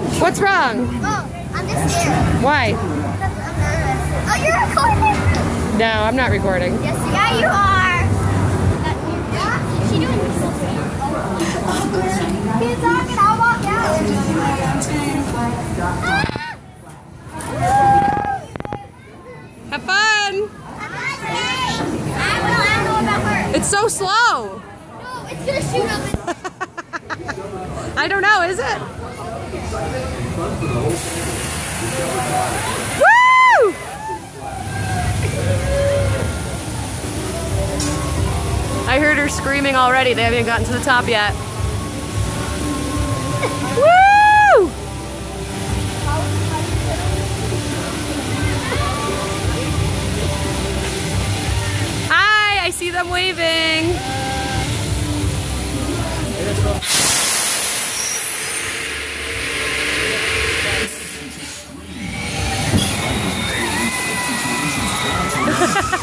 What's wrong? Oh, I'm just scared. Why? I'm nervous. Oh, you're recording? No, I'm not recording. Yes, yeah, you are. Is she doing this? Keep talking, I'll walk out. Have fun. I don't know about her. It's so slow. No, it's gonna shoot up. I don't know, is it? Woo! I heard her screaming already. They haven't even gotten to the top yet. Woo! Hi, I see them waving. Ha ha ha!